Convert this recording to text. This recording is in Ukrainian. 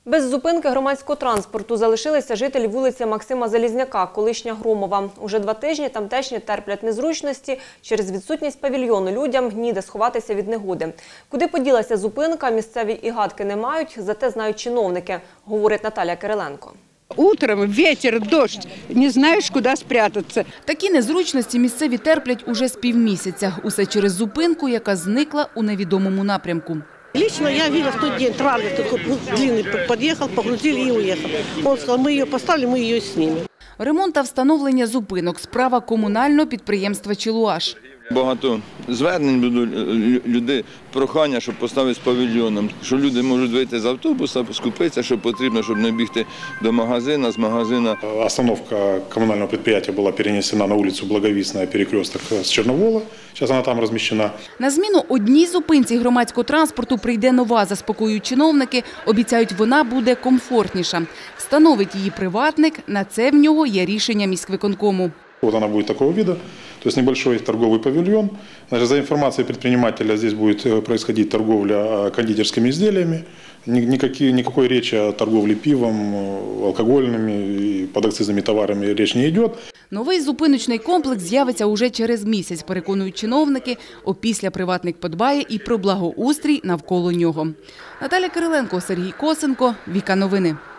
Без зупинки громадського транспорту залишилися жителі вулиці Максима Залізняка, колишня Громова. Уже 2 тижні тамтешні терплять незручності. Через відсутність павільйону людям ніде сховатися від негоди. Куди поділася зупинка, місцеві і гадки не мають, зате знають чиновники, говорить Наталія Кириленко. Утром ветер, дождь, не знаєш, куди спрятатися. Такі незручності місцеві терплять уже з півмісяця. Усе через зупинку, яка зникла у невідомому напрямку. Лично я видела в тот день транспорт такой длинный подъехал, погрузили и уехал. Он сказал, мы ее поставили, мы ее снимем. Ремонт та встановлення зупинок – справа комунального підприємства «Челуаш». Багато звернень до людей, прохання, щоб поставити з павільйоном, що люди можуть вийти з автобуса, скупитися, що потрібно, щоб не бігти до магазину, з магазину. Остановка коммунального предприятия была перенесена на улицу Благовісна, перекресток з Чорновола. Зараз вона там розміщена. На зміну одній зупинці громадського транспорту прийде нова, заспокоюють чиновники. Обіцяють, вона буде комфортніша. Встановить її приватник, на це в нього є рішення міськвиконкому. Вот она будет такого вида, то есть небольшой торговый павильон. За информацией предпринимателя, здесь будет происходить торговля кондитерскими изделиями. Никакой речи о торговле пивом, алкогольными и подакцизными товарами речь не идет. Новий зупиночний комплекс з'явиться уже через місяць, переконують чиновники. Опісля приватник подбає і про благоустрій навколо нього. Наталія Кириленко, Сергій Косенко, Віка Новини.